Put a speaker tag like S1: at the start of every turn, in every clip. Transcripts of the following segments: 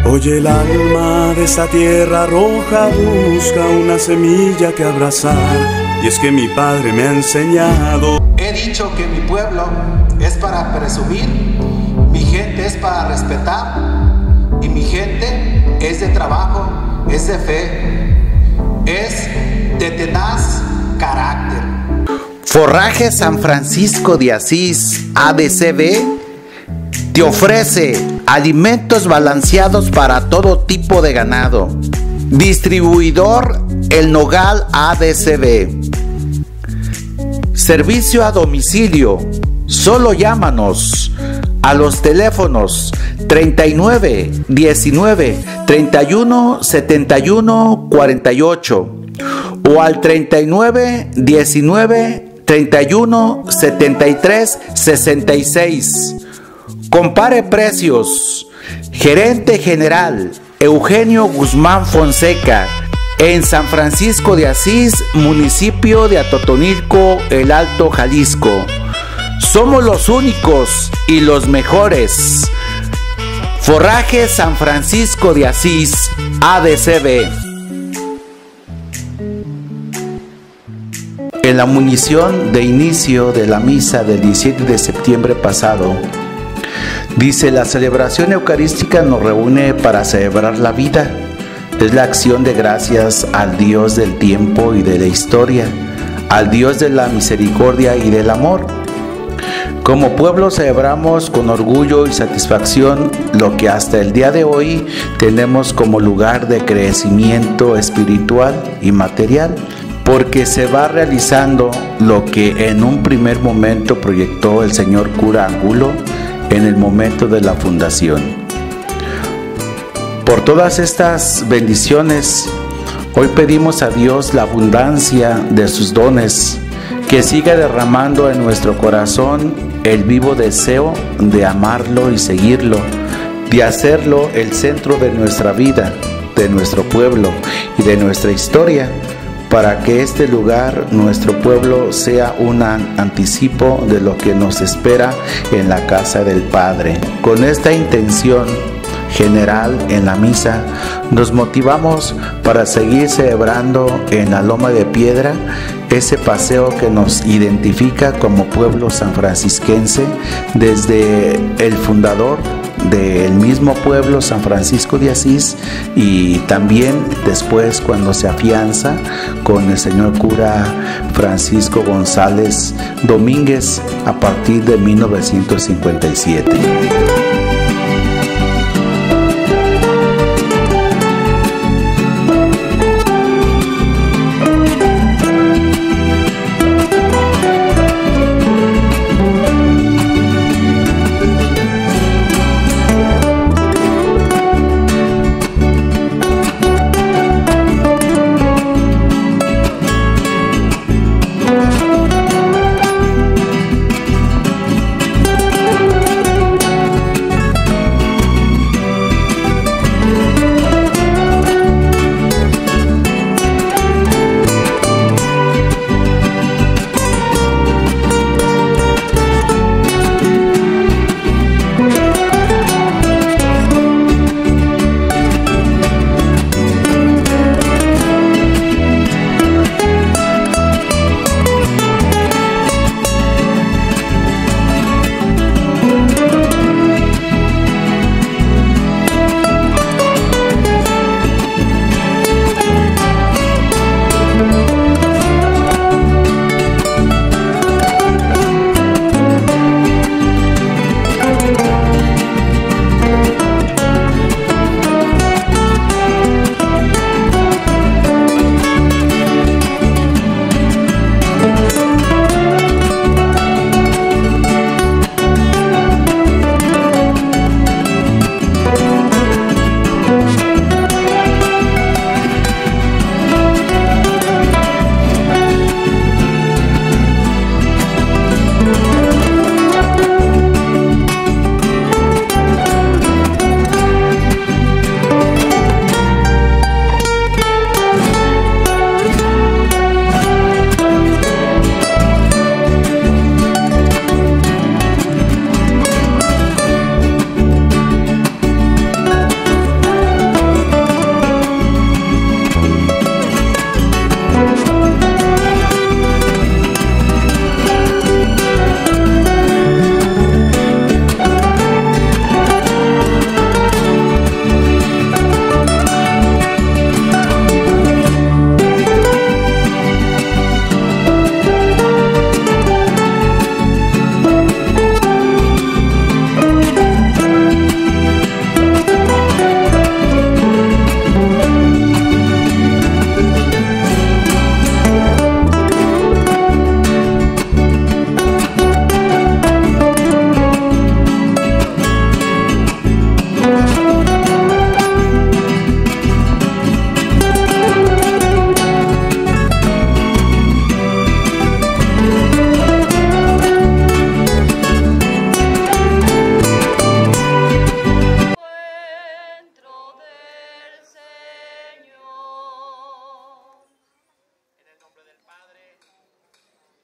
S1: Oye, el alma de esta tierra roja busca una semilla que abrazar, y es que mi padre me ha enseñado.
S2: He dicho que mi pueblo es para presumir, mi gente es para respetar, y mi gente es de trabajo, es de fe, es de tenaz carácter.
S3: Forraje San Francisco de Asís, ADCB, te ofrece alimentos balanceados para todo tipo de ganado. Distribuidor El Nogal ADCB. Servicio a domicilio. Solo llámanos a los teléfonos 39 19 31 71 48 o al 39 19 31 73 66. Compare precios. Gerente General Eugenio Guzmán Fonseca, en San Francisco de Asís, municipio de Atotonilco, El Alto, Jalisco. Somos los únicos y los mejores. Forraje San Francisco de Asís, ADCB. En la munición de inicio de la misa del 17 de septiembre pasado, dice: la celebración eucarística nos reúne para celebrar la vida. Es la acción de gracias al Dios del tiempo y de la historia, al Dios de la misericordia y del amor. Como pueblo celebramos con orgullo y satisfacción lo que hasta el día de hoy tenemos como lugar de crecimiento espiritual y material, porque se va realizando lo que en un primer momento proyectó el señor cura Angulo en el momento de la fundación. Por todas estas bendiciones, hoy pedimos a Dios la abundancia de sus dones, que siga derramando en nuestro corazón el vivo deseo de amarlo y seguirlo, de hacerlo el centro de nuestra vida, de nuestro pueblo y de nuestra historia, para que este lugar, nuestro pueblo, sea un anticipo de lo que nos espera en la casa del Padre. Con esta intención general en la misa, nos motivamos para seguir celebrando en la Loma de Piedra ese paseo que nos identifica como pueblo sanfrancisquense desde el fundador del mismo pueblo, San Francisco de Asís, y también después cuando se afianza con el señor cura Francisco González Domínguez a partir de 1957.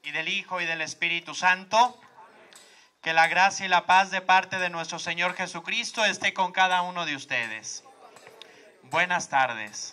S4: y del Hijo y del Espíritu Santo. Que la gracia y la paz de parte de nuestro Señor Jesucristo esté con cada uno de ustedes. Buenas tardes.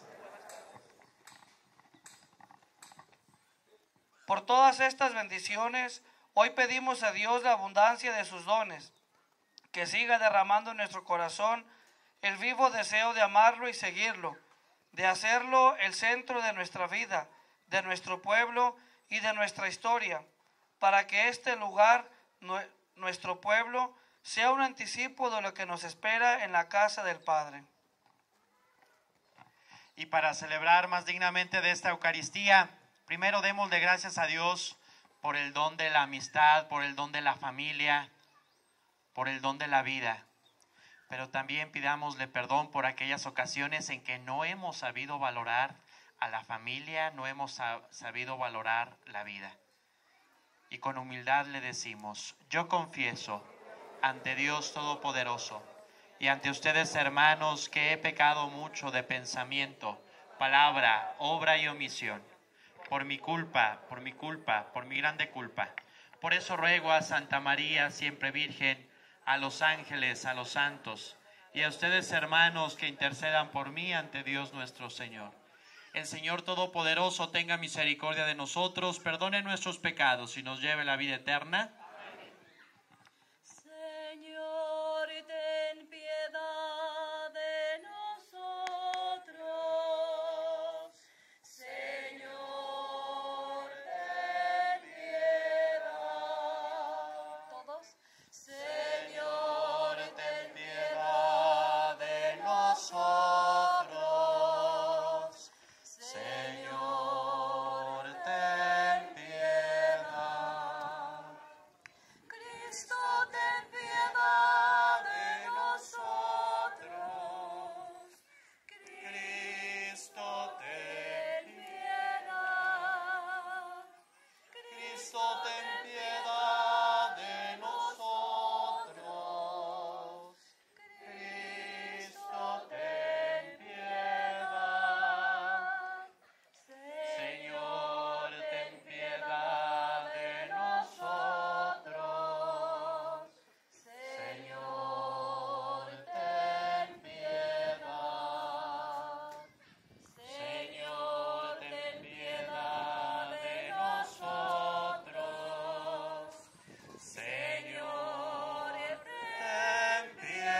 S5: Por todas estas bendiciones, hoy pedimos a Dios la abundancia de sus dones, que siga derramando en nuestro corazón el vivo deseo de amarlo y seguirlo, de hacerlo el centro de nuestra vida, de nuestro pueblo y de nuestra historia, para que este lugar, nuestro pueblo, sea un anticipo de lo que nos espera en la casa del Padre.
S4: Y para celebrar más dignamente de esta Eucaristía, primero démosle gracias a Dios por el don de la amistad, por el don de la familia, por el don de la vida. Pero también pidámosle perdón por aquellas ocasiones en que no hemos sabido valorar a la familia, no hemos sabido valorar la vida. Y con humildad le decimos: yo confieso ante Dios Todopoderoso y ante ustedes, hermanos, que he pecado mucho de pensamiento, palabra, obra y omisión. Por mi culpa, por mi grande culpa. Por eso ruego a Santa María, siempre Virgen, a los ángeles, a los santos, y a ustedes, hermanos, que intercedan por mí ante Dios nuestro Señor. El Señor Todopoderoso tenga misericordia de nosotros, perdone nuestros pecados y nos lleve a la vida eterna.
S6: Señor, ten piedad de nosotros. Señor, ten piedad. Todos. Señor, ten piedad de nosotros. Señor, ten piedad. Cristo, ten piedad de nosotros. Cristo, ten piedad. Cristo, ten piedad de nosotros. Cristo, ten piedad. Señor, ten piedad de nosotros. Señor, ten piedad. Señor, ten piedad de nosotros. Señor, ten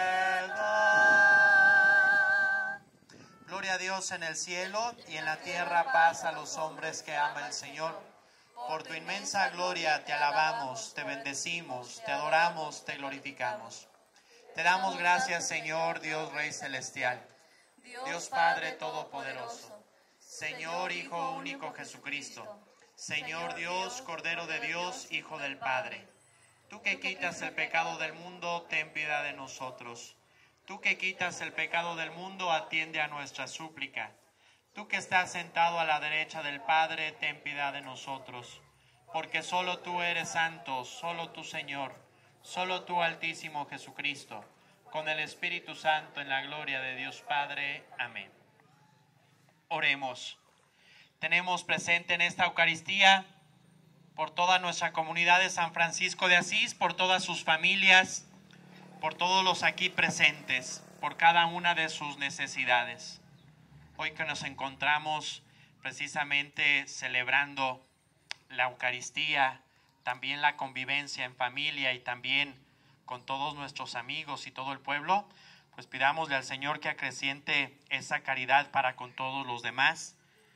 S6: piedad.
S4: Gloria a Dios en el cielo y en la tierra paz a los hombres que ama el Señor. Por tu inmensa gloria te alabamos, te bendecimos, te adoramos, te glorificamos. Te damos gracias, Señor, Dios Rey Celestial, Dios Padre Todopoderoso, Señor Hijo único Jesucristo, Señor Dios, Cordero de Dios, Hijo del Padre. Tú que quitas el pecado del mundo, ten piedad de nosotros. Tú que quitas el pecado del mundo, atiende a nuestra súplica. Tú que estás sentado a la derecha del Padre, ten piedad de nosotros. Porque solo tú eres santo, solo tú, Señor, solo tú, Altísimo Jesucristo, con el Espíritu Santo en la gloria de Dios Padre. Amén. Oremos. Tenemos presente en esta Eucaristía por toda nuestra comunidad de San Francisco de Asís, por todas sus familias, por todos los aquí presentes, por cada una de sus necesidades. Hoy que nos encontramos precisamente celebrando la Eucaristía, también la convivencia en familia y también con todos nuestros amigos y todo el pueblo, pues pidámosle al Señor que acreciente esa caridad para con todos los demás,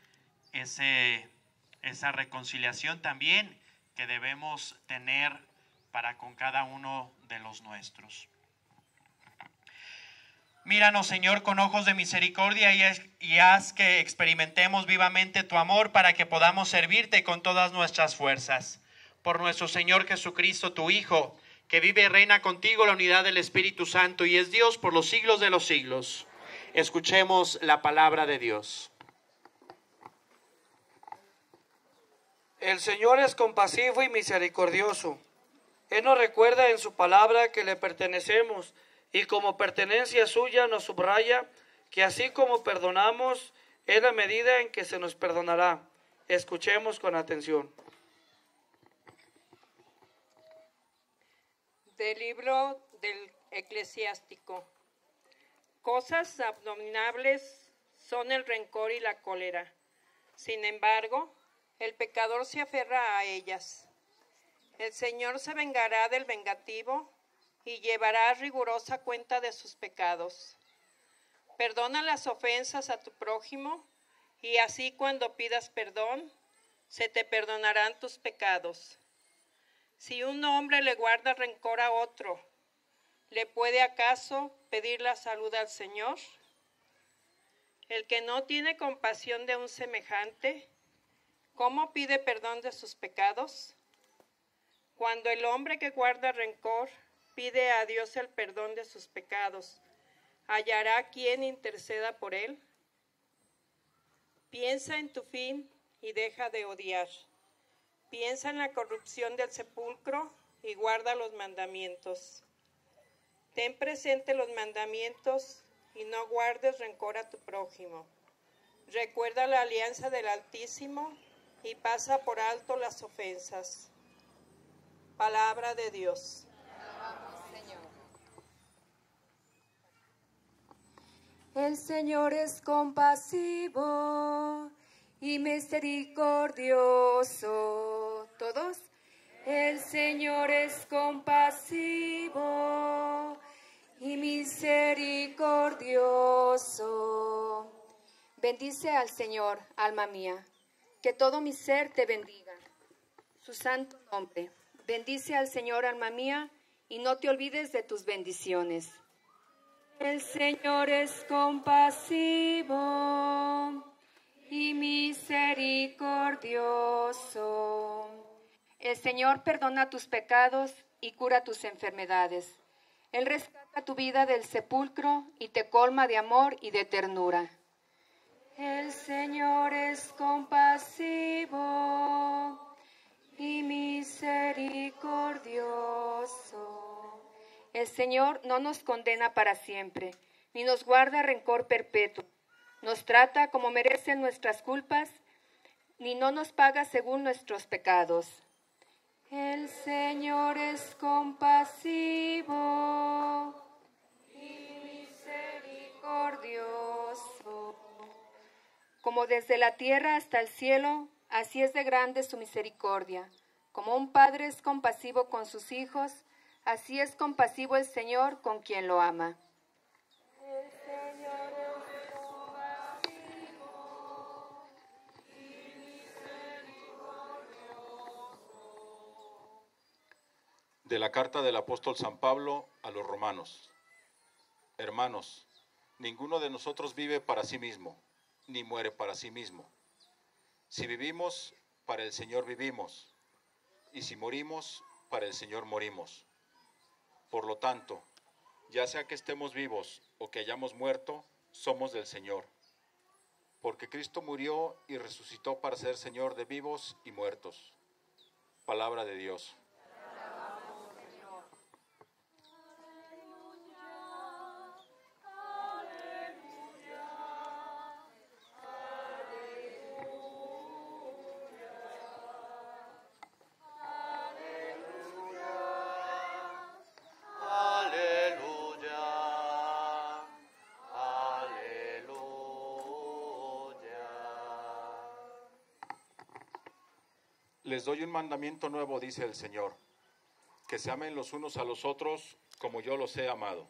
S4: esa reconciliación también que debemos tener para con cada uno de los nuestros. Míranos, Señor, con ojos de misericordia y haz que experimentemos vivamente tu amor para que podamos servirte con todas nuestras fuerzas. Por nuestro Señor Jesucristo, tu Hijo, que vive y reina contigo en la unidad del Espíritu Santo y es Dios por los siglos de los siglos. Escuchemos la palabra de Dios.
S5: El Señor es compasivo y misericordioso. Él nos recuerda en su palabra que le pertenecemos y como pertenencia suya nos subraya que así como perdonamos es la medida en que se nos perdonará. Escuchemos con atención.
S7: Del libro del Eclesiástico. Cosas abominables son el rencor y la cólera. Sin embargo, el pecador se aferra a ellas. El Señor se vengará del vengativo y llevará rigurosa cuenta de sus pecados. Perdona las ofensas a tu prójimo, y así cuando pidas perdón, se te perdonarán tus pecados. Si un hombre le guarda rencor a otro, ¿le puede acaso pedir la salud al Señor? El que no tiene compasión de un semejante, ¿cómo pide perdón de sus pecados? Cuando el hombre que guarda rencor pide a Dios el perdón de sus pecados, ¿hallará quien interceda por él? Piensa en tu fin y deja de odiar. Piensa en la corrupción del sepulcro y guarda los mandamientos. Ten presente los mandamientos y no guardes rencor a tu prójimo. Recuerda la alianza del Altísimo y pasa por alto las ofensas. Palabra de Dios.
S8: El Señor es compasivo y misericordioso. ¿Todos? El Señor es compasivo y misericordioso. Bendice al Señor, alma mía, que todo mi ser te bendiga. Su santo nombre. Bendice al Señor, alma mía, y no te olvides de tus bendiciones. El Señor es compasivo y misericordioso. El Señor perdona tus pecados y cura tus enfermedades. Él rescata tu vida del sepulcro y te colma de amor y de ternura. El Señor es compasivo y misericordioso. El Señor no nos condena para siempre, ni nos guarda rencor perpetuo. Nos trata como merecen nuestras culpas, ni no nos paga según nuestros pecados. El Señor es compasivo y misericordioso. Como desde la tierra hasta el cielo, así es de grande su misericordia. Como un padre es compasivo con sus hijos, así es compasivo el Señor con quien lo ama.
S7: El Señor es compasivo y misericordioso.
S9: De la carta del apóstol San Pablo a los romanos. Hermanos, ninguno de nosotros vive para sí mismo, ni muere para sí mismo. Si vivimos, para el Señor vivimos, y si morimos, para el Señor morimos. Por lo tanto, ya sea que estemos vivos o que hayamos muerto, somos del Señor. Porque Cristo murió y resucitó para ser Señor de vivos y muertos. Palabra de Dios. Les doy un mandamiento nuevo, dice el Señor, que se amen los unos a los otros como yo los he amado.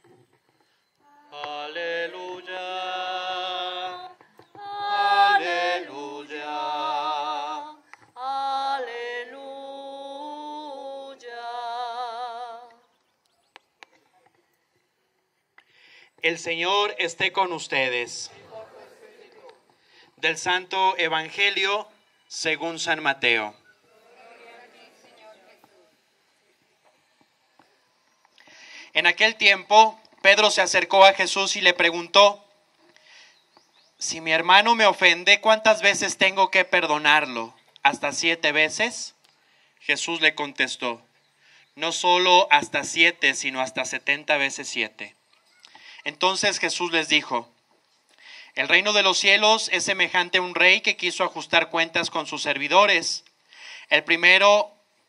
S6: Aleluya, aleluya, aleluya.
S4: El Señor esté con ustedes. Del Santo Evangelio según San Mateo. En aquel tiempo, Pedro se acercó a Jesús y le preguntó: si mi hermano me ofende, ¿cuántas veces tengo que perdonarlo? ¿Hasta 7 veces? Jesús le contestó: no solo hasta 7, sino hasta 70 veces 7. Entonces Jesús les dijo: el reino de los cielos es semejante a un rey que quiso ajustar cuentas con sus servidores. El primero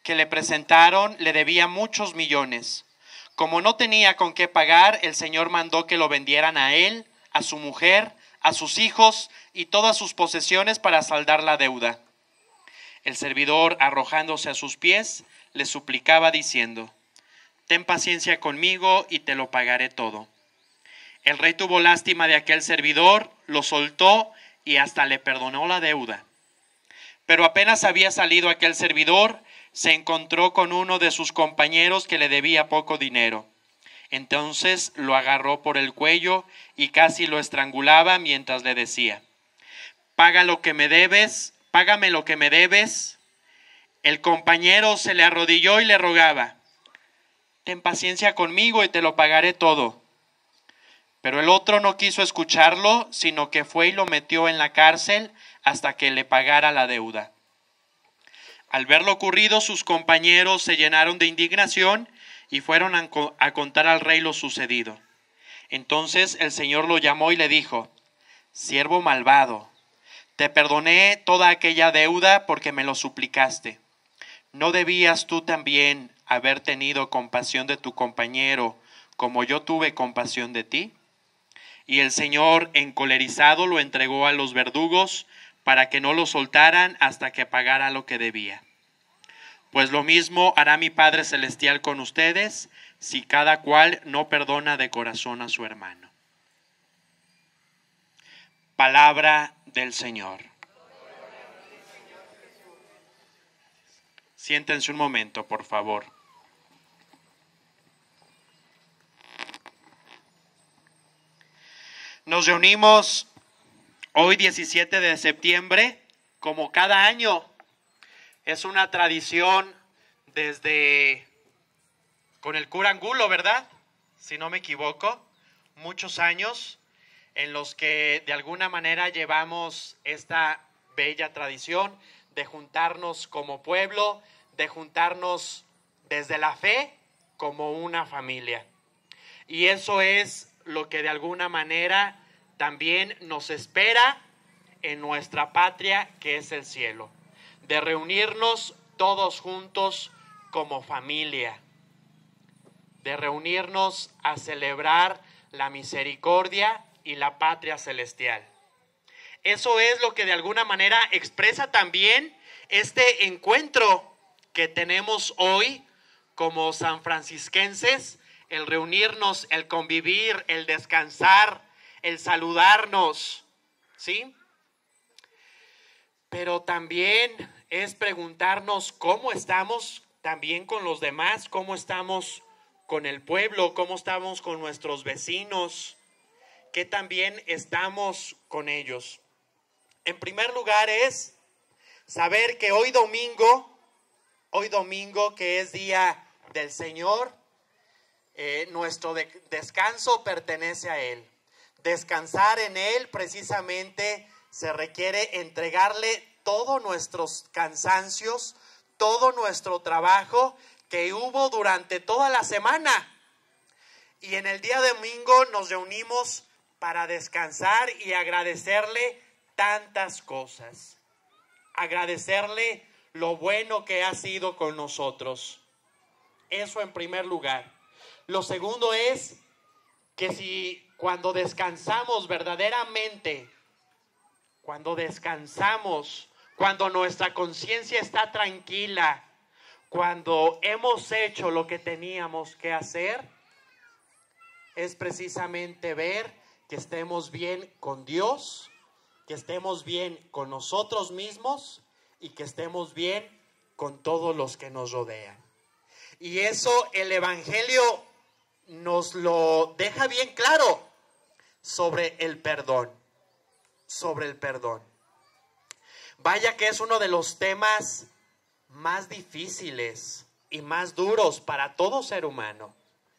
S4: que le presentaron le debía muchos millones. Como no tenía con qué pagar, el Señor mandó que lo vendieran a él, a su mujer, a sus hijos y todas sus posesiones para saldar la deuda. El servidor, arrojándose a sus pies, le suplicaba diciendo: «Ten paciencia conmigo y te lo pagaré todo». El rey tuvo lástima de aquel servidor, lo soltó y hasta le perdonó la deuda. Pero apenas había salido aquel servidor, se encontró con uno de sus compañeros que le debía poco dinero. Entonces lo agarró por el cuello y casi lo estrangulaba mientras le decía: «Paga lo que me debes, págame lo que me debes». El compañero se le arrodilló y le rogaba: «Ten paciencia conmigo y te lo pagaré todo». Pero el otro no quiso escucharlo, sino que fue y lo metió en la cárcel hasta que le pagara la deuda. Al ver lo ocurrido, sus compañeros se llenaron de indignación y fueron a contar al rey lo sucedido. Entonces el Señor lo llamó y le dijo: «Siervo malvado, te perdoné toda aquella deuda porque me lo suplicaste. ¿No debías tú también haber tenido compasión de tu compañero como yo tuve compasión de ti?» Y el Señor, encolerizado, lo entregó a los verdugos para que no lo soltaran hasta que pagara lo que debía. Pues lo mismo hará mi Padre Celestial con ustedes, si cada cual no perdona de corazón a su hermano. Palabra del Señor. Siéntense un momento, por favor. Nos reunimos hoy 17 de septiembre, como cada año. Es una tradición desde con el cura Angulo, ¿verdad? Si no me equivoco, muchos años en los que de alguna manera llevamos esta bella tradición de juntarnos como pueblo, de juntarnos desde la fe como una familia. Y eso es lo que de alguna manera también nos espera en nuestra patria, que es el cielo, de reunirnos todos juntos como familia, de reunirnos a celebrar la misericordia y la patria celestial. Eso es lo que de alguna manera expresa también este encuentro que tenemos hoy como sanfrancisquenses, el reunirnos, el convivir, el descansar, el saludarnos, ¿sí? Pero también es preguntarnos cómo estamos también con los demás, cómo estamos con el pueblo, cómo estamos con nuestros vecinos, qué también estamos con ellos. En primer lugar es saber que hoy domingo que es día del Señor, nuestro descanso pertenece a Él. Descansar en Él precisamente se requiere entregarle todos nuestros cansancios, todo nuestro trabajo que hubo durante toda la semana. Y en el día domingo nos reunimos para descansar y agradecerle tantas cosas. Agradecerle lo bueno que ha sido con nosotros. Eso en primer lugar. Lo segundo es que si cuando descansamos verdaderamente, cuando descansamos, cuando nuestra conciencia está tranquila, cuando hemos hecho lo que teníamos que hacer, es precisamente ver que estemos bien con Dios, que estemos bien con nosotros mismos y que estemos bien con todos los que nos rodean. Y eso el Evangelio nos lo deja bien claro sobre el perdón, Vaya que es uno de los temas más difíciles y más duros para todo ser humano.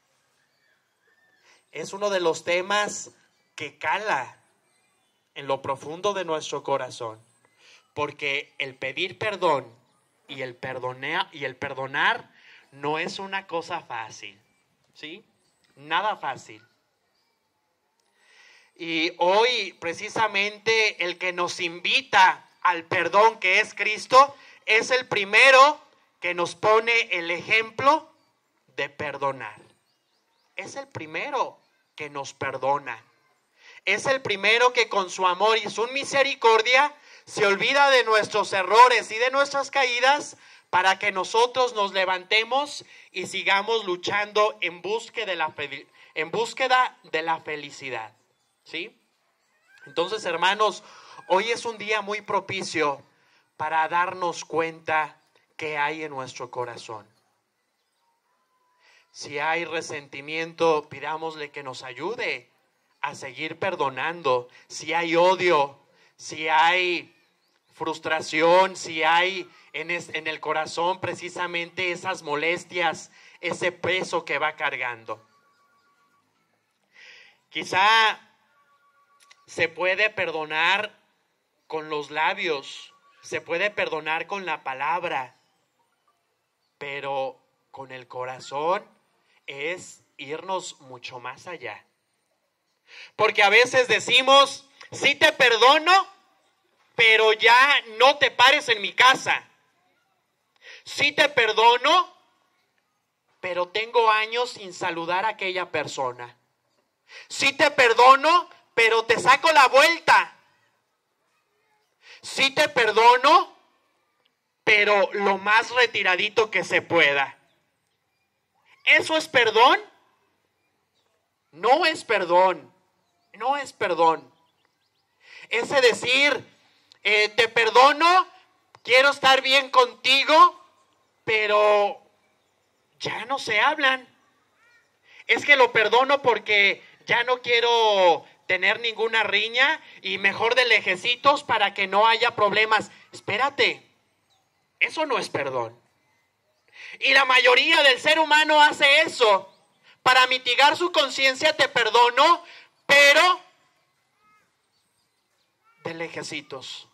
S4: Es uno de los temas que cala en lo profundo de nuestro corazón, porque el pedir perdón y el perdonar no es una cosa fácil, ¿sí? Nada fácil. Y hoy precisamente el que nos invita al perdón, que es Cristo, es el primero que nos pone el ejemplo de perdonar. Es el primero que nos perdona. Es el primero que con su amor y su misericordia se olvida de nuestros errores y de nuestras caídas para que nosotros nos levantemos y sigamos luchando en búsqueda de la felicidad. ¿Sí? Entonces, hermanos, hoy es un día muy propicio para darnos cuenta qué hay en nuestro corazón. Si hay resentimiento, pidámosle que nos ayude a seguir perdonando. Si hay odio, si hay frustración, si hay en el corazón precisamente esas molestias, ese peso que va cargando. Quizá se puede perdonar con los labios, se puede perdonar con la palabra, pero con el corazón es irnos mucho más allá. Porque a veces decimos, sí te perdono, pero ya no te pares en mi casa. Sí te perdono, pero tengo años sin saludar a aquella persona. Sí te perdono, pero te saco la vuelta. Sí te perdono, pero lo más retiradito que se pueda. ¿Eso es perdón? No es perdón. No es perdón. Ese decir, te perdono, quiero estar bien contigo, pero ya no se hablan. Es que lo perdono porque ya no quiero tener ninguna riña y mejor de lejecitos para que no haya problemas. Espérate, eso no es perdón. Y la mayoría del ser humano hace eso. Para mitigar su conciencia, te perdono, pero de lejecitos.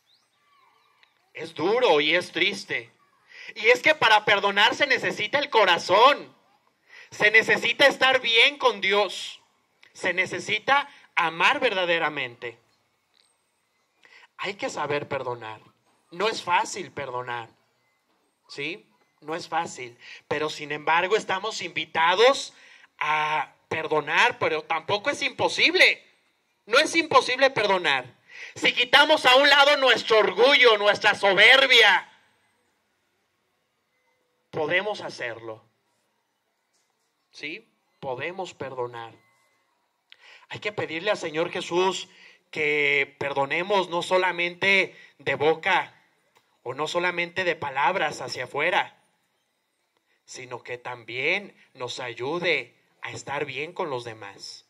S4: Es duro y es triste. Y es que para perdonar se necesita el corazón. Se necesita estar bien con Dios. Se necesita amar verdaderamente. Hay que saber perdonar. No es fácil perdonar. ¿Sí? No es fácil. Pero sin embargo estamos invitados a perdonar, pero tampoco es imposible. No es imposible perdonar. Si quitamos a un lado nuestro orgullo, nuestra soberbia, podemos hacerlo. ¿Sí? Podemos perdonar. Hay que pedirle al Señor Jesús que perdonemos no solamente de boca o no solamente de palabras hacia afuera, sino que también nos ayude a estar bien con los demás,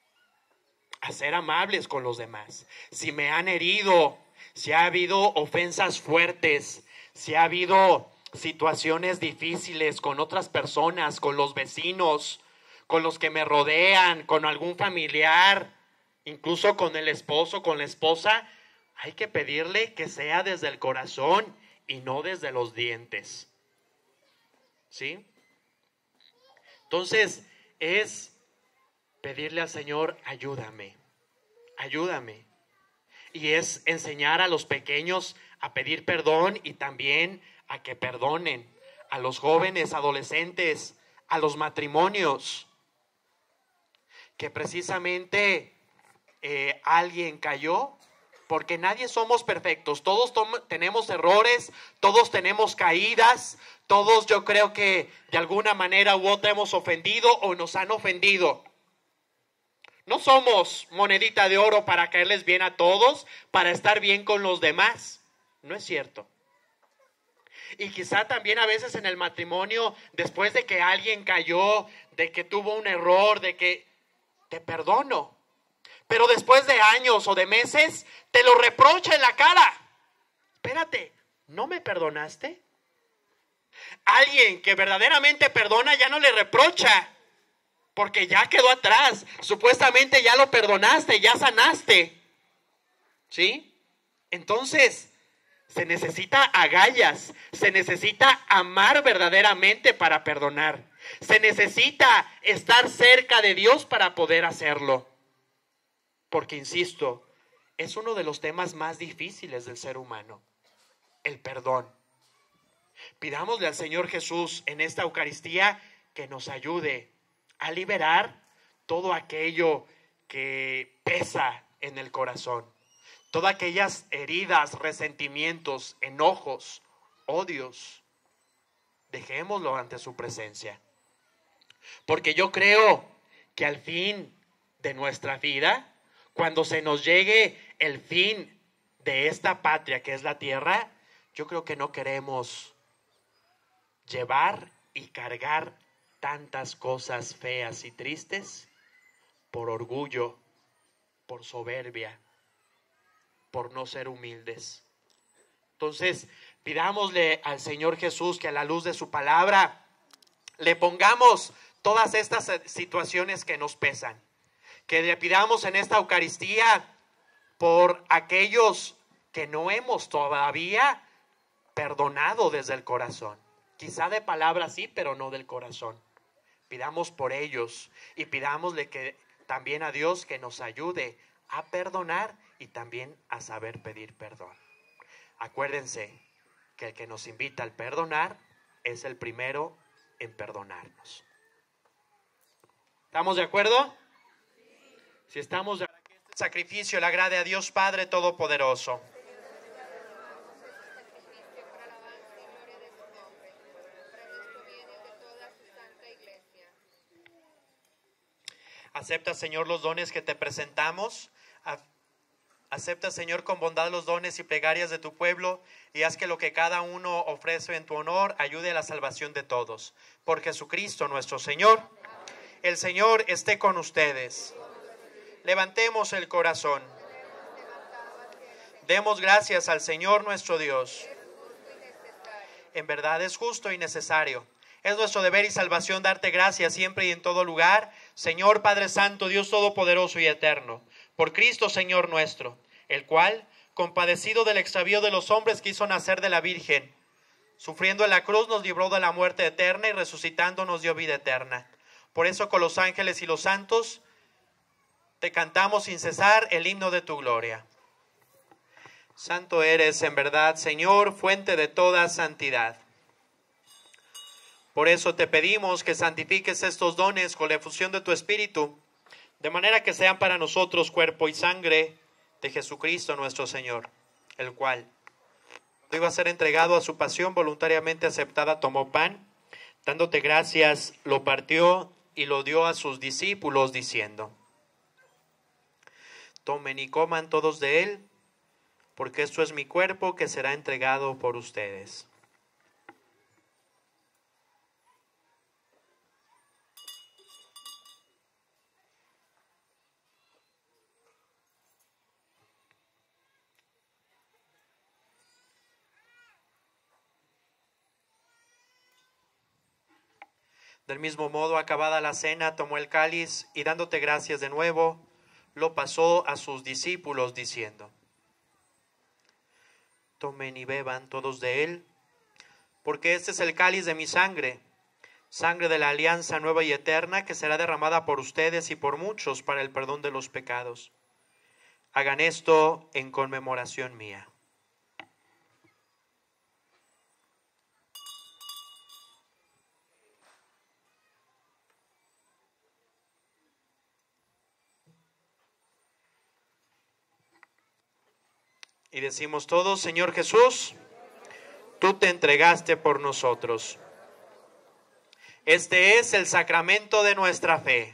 S4: a ser amables con los demás. Si me han herido, si ha habido ofensas fuertes, si ha habido situaciones difíciles con otras personas, con los vecinos, con los que me rodean, con algún familiar, incluso con el esposo, con la esposa, hay que pedirle que sea desde el corazón y no desde los dientes. ¿Sí? Entonces es pedirle al Señor, ayúdame, ayúdame. Y es enseñar a los pequeños a pedir perdón y también a que perdonen, a los jóvenes, adolescentes, a los matrimonios, que precisamente alguien cayó, porque nadie somos perfectos, todos tenemos errores, todos tenemos caídas, todos yo creo que de alguna manera u otra hemos ofendido o nos han ofendido. No somos monedita de oro para caerles bien a todos, para estar bien con los demás, no es cierto. Y quizá también a veces en el matrimonio, después de que alguien cayó, de que tuvo un error, de que te perdono, pero después de años o de meses te lo reprocha en la cara. Espérate, ¿no me perdonaste? Alguien que verdaderamente perdona ya no le reprocha, porque ya quedó atrás. Supuestamente ya lo perdonaste, ya sanaste. ¿Sí? Entonces, se necesita agallas, se necesita amar verdaderamente para perdonar. Se necesita estar cerca de Dios para poder hacerlo. Porque, insisto, es uno de los temas más difíciles del ser humano, el perdón. Pidámosle al Señor Jesús en esta Eucaristía que nos ayude a liberar todo aquello que pesa en el corazón. Todas aquellas heridas, resentimientos, enojos, odios. Dejémoslo ante su presencia. Porque yo creo que al fin de nuestra vida, cuando se nos llegue el fin de esta patria que es la tierra, yo creo que no queremos llevar y cargar tantas cosas feas y tristes por orgullo, por soberbia, por no ser humildes. Entonces, pidámosle al Señor Jesús que a la luz de su palabra le pongamos todas estas situaciones que nos pesan. Que le pidamos en esta Eucaristía por aquellos que no hemos todavía perdonado desde el corazón. Quizá de palabras sí, pero no del corazón. Pidamos por ellos y pidámosle que también a Dios que nos ayude a perdonar y también a saber pedir perdón. Acuérdense que el que nos invita al perdonar es el primero en perdonarnos. ¿Estamos de acuerdo? Si estamos de acuerdo, que este sacrificio le agrade a Dios Padre Todopoderoso. Acepta, Señor, los dones que te presentamos. Acepta, Señor, con bondad los dones y plegarias de tu pueblo y haz que lo que cada uno ofrece en tu honor ayude a la salvación de todos. Por Jesucristo nuestro Señor. El Señor esté con ustedes. Levantemos el corazón. Demos gracias al Señor nuestro Dios. En verdad es justo y necesario. Es nuestro deber y salvación darte gracias siempre y en todo lugar, Señor Padre Santo, Dios Todopoderoso y Eterno, por Cristo Señor nuestro, el cual, compadecido del extravío de los hombres, quiso nacer de la Virgen. Sufriendo en la cruz nos libró de la muerte eterna y resucitando nos dio vida eterna. Por eso con los ángeles y los santos te cantamos sin cesar el himno de tu gloria. Santo eres en verdad, Señor, fuente de toda santidad. Por eso te pedimos que santifiques estos dones con la efusión de tu Espíritu, de manera que sean para nosotros cuerpo y sangre de Jesucristo nuestro Señor, el cual, cuando iba a ser entregado a su pasión voluntariamente aceptada, tomó pan, dándote gracias, lo partió y lo dio a sus discípulos, diciendo: tomen y coman todos de él, porque esto es mi cuerpo que será entregado por ustedes. Del mismo modo, acabada la cena, tomó el cáliz y dándote gracias de nuevo, lo pasó a sus discípulos diciendo: tomen y beban todos de él, porque este es el cáliz de mi sangre, sangre de la alianza nueva y eterna que será derramada por ustedes y por muchos para el perdón de los pecados. Hagan esto en conmemoración mía. Y decimos todos: Señor Jesús, tú te entregaste por nosotros. Este es el sacramento de nuestra fe.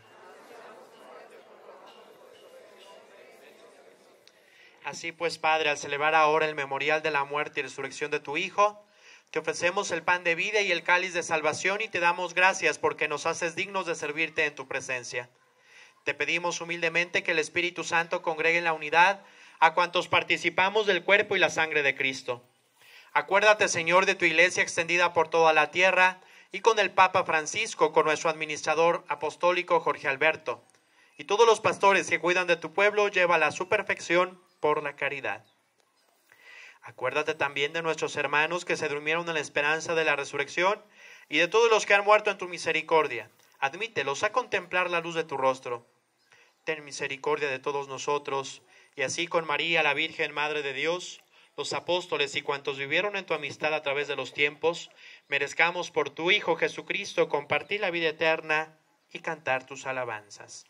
S4: Así pues, Padre, al celebrar ahora el memorial de la muerte y resurrección de tu Hijo, te ofrecemos el pan de vida y el cáliz de salvación y te damos gracias porque nos haces dignos de servirte en tu presencia. Te pedimos humildemente que el Espíritu Santo congregue en la unidad a cuantos participamos del cuerpo y la sangre de Cristo. Acuérdate, Señor, de tu iglesia extendida por toda la tierra y con el Papa Francisco, con nuestro administrador apostólico Jorge Alberto, y todos los pastores que cuidan de tu pueblo, llévala a su perfección por la caridad. Acuérdate también de nuestros hermanos que se durmieron en la esperanza de la resurrección y de todos los que han muerto en tu misericordia. Admítelos a contemplar la luz de tu rostro. Ten misericordia de todos nosotros, y así con María, la Virgen Madre de Dios, los apóstoles y cuantos vivieron en tu amistad a través de los tiempos, merezcamos por tu Hijo Jesucristo compartir la vida eterna y cantar tus alabanzas.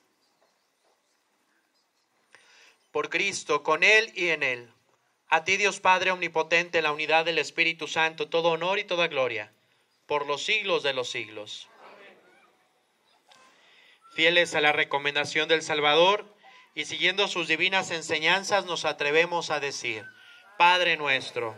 S4: Por Cristo, con Él y en Él, a ti Dios Padre omnipotente, en la unidad del Espíritu Santo, todo honor y toda gloria, por los siglos de los siglos. Amén. Fieles a la recomendación del Salvador y siguiendo sus divinas enseñanzas, nos atrevemos a decir: Padre nuestro,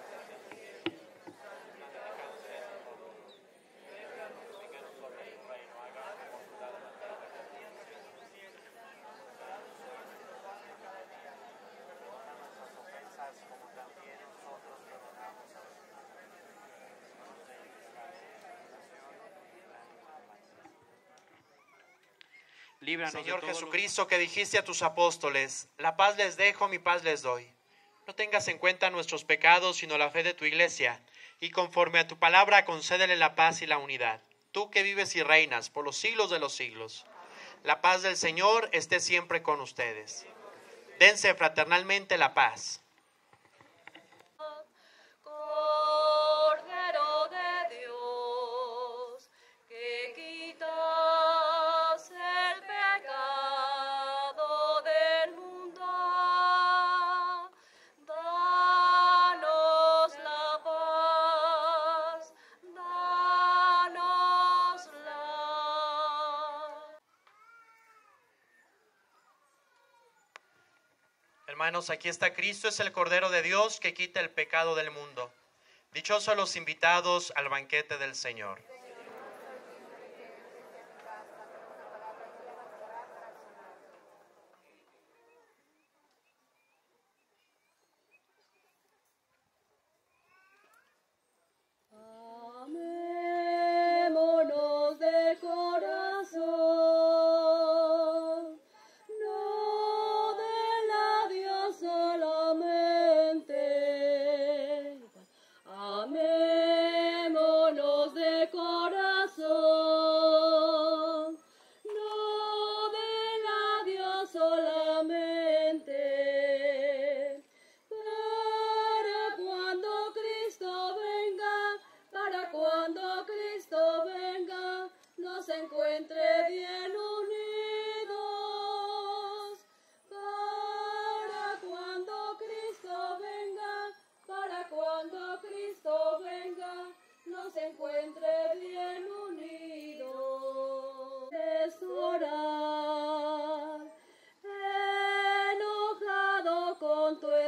S4: líbranos, Señor Jesucristo, que dijiste a tus apóstoles: la paz les dejo, mi paz les doy. No tengas en cuenta nuestros pecados, sino la fe de tu iglesia, y conforme a tu palabra concédele la paz y la unidad. Tú que vives y reinas por los siglos de los siglos. La paz del Señor esté siempre con ustedes. Dense fraternalmente la paz. Hermanos, aquí está Cristo, es el Cordero de Dios que quita el pecado del mundo. Dichosos los invitados al banquete del Señor.
S6: Amémonos de corazón, no del adiós solamente. Amémonos de corazón, no del adiós solamente. Para cuando Cristo venga, nos encuentre bien unidos. Para cuando Cristo venga, nos encuentre bien unidos. Es orar, enojado con tu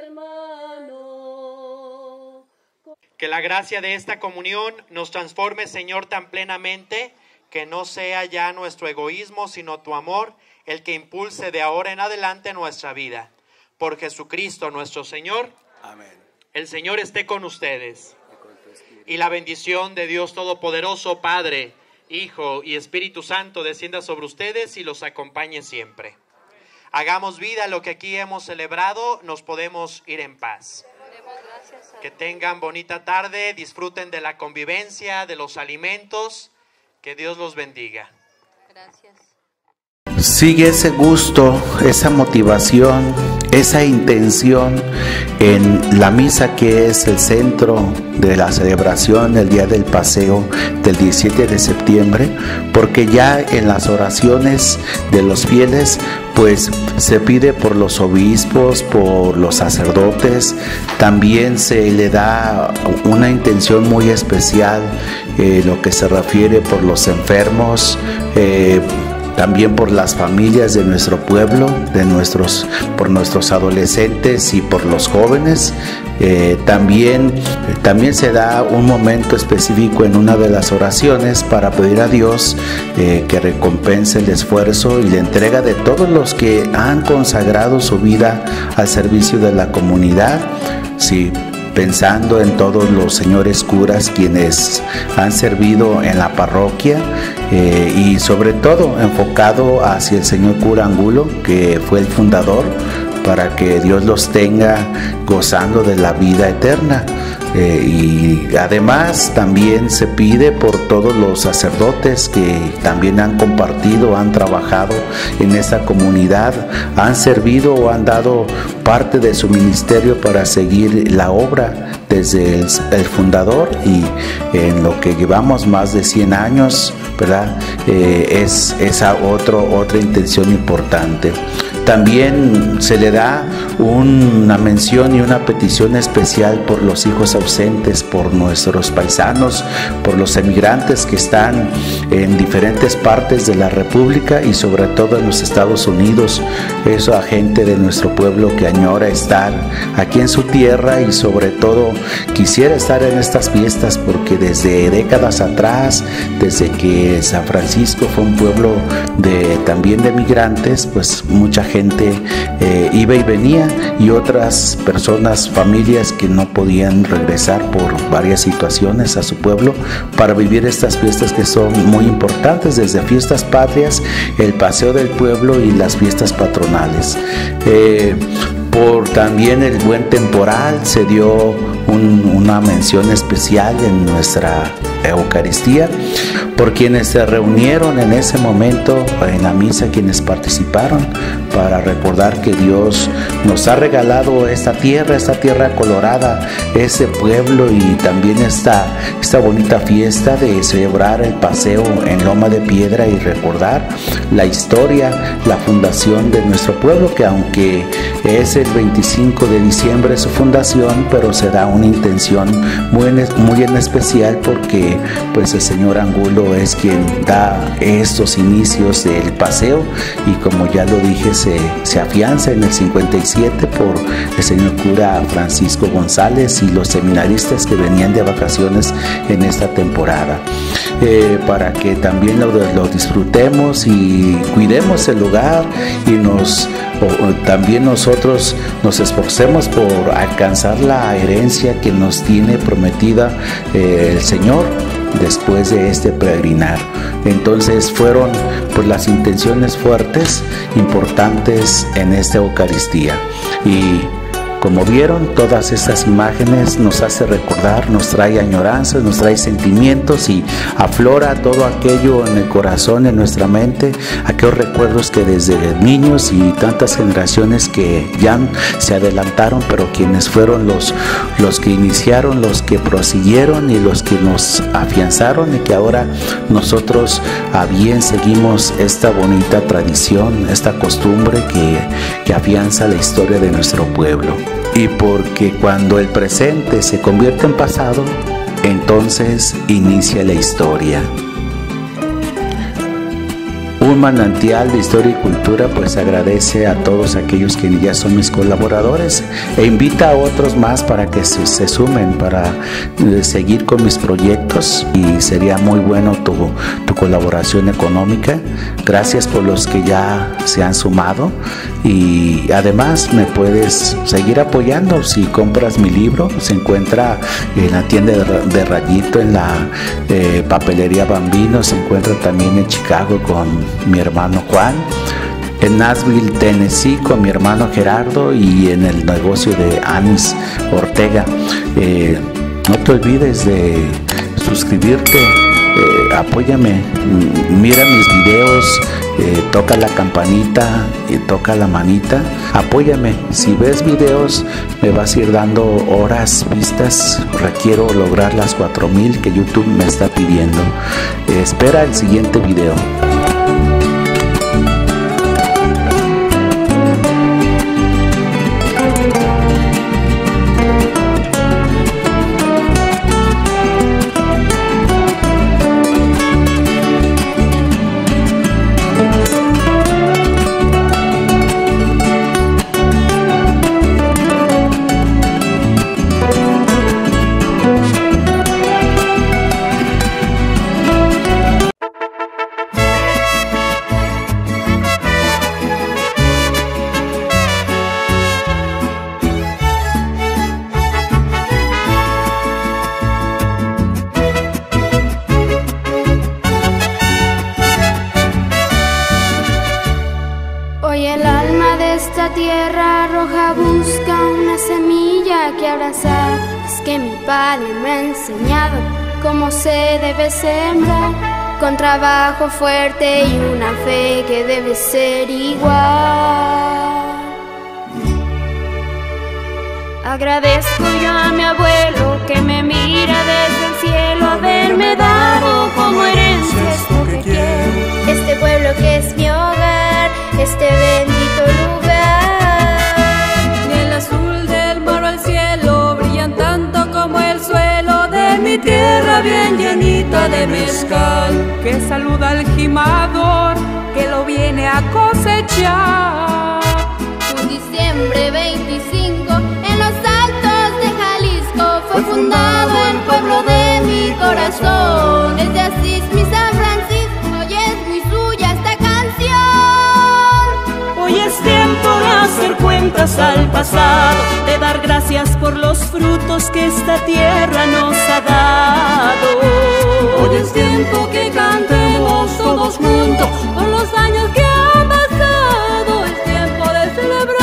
S6: hermano.
S4: Que la gracia de esta comunión nos transforme, Señor, tan plenamente que no sea ya nuestro egoísmo, sino tu amor, el que impulse de ahora en adelante nuestra vida. Por Jesucristo nuestro Señor. Amén. El Señor esté con ustedes. Y la bendición de Dios Todopoderoso, Padre, Hijo y Espíritu Santo, descienda sobre ustedes y los acompañe siempre. Hagamos vida a lo que aquí hemos celebrado, nos podemos ir en paz. Que tengan bonita tarde, disfruten de la convivencia, de los alimentos, que Dios los bendiga.
S8: Gracias.
S3: Sigue ese gusto, esa motivación, esa intención en la misa que es el centro de la celebración, el día del paseo del 17 de septiembre, porque ya en las oraciones de los fieles pues se pide por los obispos, por los sacerdotes, también se le da una intención muy especial, lo que se refiere por los enfermos, también por las familias de nuestro pueblo, por nuestros adolescentes y por los jóvenes. También se da un momento específico en una de las oraciones para pedir a Dios que recompense el esfuerzo y la entrega de todos los que han consagrado su vida al servicio de la comunidad. Sí, pensando en todos los señores curas quienes han servido en la parroquia, y sobre todo enfocado hacia el señor cura Angulo, que fue el fundador, para que Dios los tenga gozando de la vida eterna. Y además también se pide por todos los sacerdotes que también han compartido, han trabajado en esa comunidad, han servido o han dado parte de su ministerio para seguir la obra desde el fundador, y en lo que llevamos más de 100 años, ¿verdad? Es esa otra intención importante. También se le da una mención y una petición especial por los hijos ausentes, por nuestros paisanos, por los emigrantes que están en diferentes partes de la República y sobre todo en los Estados Unidos. Esa gente de nuestro pueblo que añora estar aquí en su tierra y sobre todo quisiera estar en estas fiestas, porque desde décadas atrás, desde que San Francisco fue un pueblo también de migrantes, pues mucha gente iba y venía, y otras personas, familias que no podían regresar por varias situaciones a su pueblo para vivir estas fiestas que son muy importantes, desde fiestas patrias, el paseo del pueblo y las fiestas patronales. Por también el buen temporal se dio una mención especial en nuestra Eucaristía por quienes se reunieron en ese momento en la misa, quienes participaron, para recordar que Dios nos ha regalado esta tierra colorada, ese pueblo, y también esta bonita fiesta de celebrar el paseo en Loma de Piedra y recordar la historia, la fundación de nuestro pueblo, que aunque es el 25 de diciembre su fundación, pero se da una intención muy en especial, porque pues el señor Angulo es quien da estos inicios del paseo, y como ya lo dije, se afianza en el 57 por el señor cura Francisco González y los seminaristas que venían de vacaciones en esta temporada, para que también lo disfrutemos y cuidemos el lugar, y también nosotros nos esforcemos por alcanzar la herencia que nos tiene prometida el Señor después de este peregrinar. Entonces fueron pues las intenciones fuertes, importantes en esta Eucaristía. Y como vieron, todas estas imágenes nos hace recordar, nos trae añoranzas, nos trae sentimientos, y aflora todo aquello en el corazón, en nuestra mente, aquellos recuerdos que desde niños y tantas generaciones que ya se adelantaron, pero quienes fueron los que iniciaron, los que prosiguieron y los que nos afianzaron, y que ahora nosotros a bien seguimos esta bonita tradición, esta costumbre que afianza la historia de nuestro pueblo. Y porque cuando el presente se convierte en pasado, entonces inicia la historia. Un manantial de historia y cultura pues agradece a todos aquellos que ya son mis colaboradores, e invita a otros más para que se sumen, para seguir con mis proyectos, y sería muy bueno tu colaboración económica. Gracias por los que ya se han sumado, y además me puedes seguir apoyando si compras mi libro. Se encuentra en la tienda de Rayito, en la papelería Bambino, se encuentra también en Chicago con mi hermano Juan, en Nashville, Tennessee, con mi hermano Gerardo, y en el negocio de Anis Ortega. No te olvides de suscribirte, apóyame, mira mis videos, toca la campanita, toca la manita, apóyame. Si ves videos me vas a ir dando horas vistas. Requiero lograr las 4000 que YouTube me está pidiendo. Espera el siguiente video.
S10: Tierra roja busca una semilla que abrazar. Es que mi padre me ha enseñado cómo se debe sembrar, con trabajo fuerte y una fe que debe ser igual. Agradezco yo a mi abuelo que me mira desde el cielo, haberme dado como herencia esto que quiero.
S11: Este pueblo que es mi hogar, este bendito lugar.
S6: Ni el azul del mar o el cielo brillan tanto como el suelo de mi tierra bien llenita de mezcal, que saluda al gimador que lo viene a cosechar.
S11: Un diciembre 25 en los altos de Jalisco fue fundado el pueblo de mi corazón. Desde Asís mi San Francisco, hoy es muy suya esta canción.
S6: Hoy es tiempo de hacer cuentas al pasado, de dar gracias por los frutos que esta tierra nos ha dado. Hoy es tiempo que cantemos todos juntos por los años que han pasado, es tiempo de celebrar.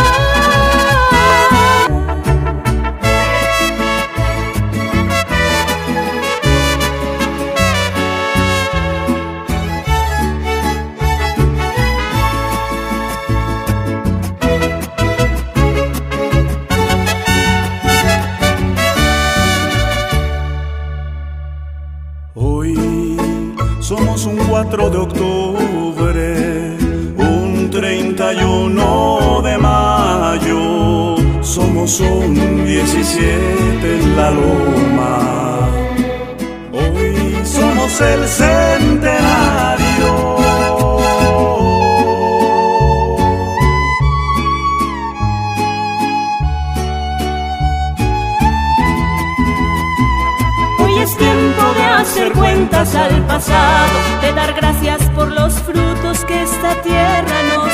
S1: Hoy somos un 4 de octubre, un 31 de mayo, somos un 17 en la loma. Hoy somos el centenario.
S6: Es tiempo de hacer cuentas al pasado, de dar gracias por los frutos que esta tierra nos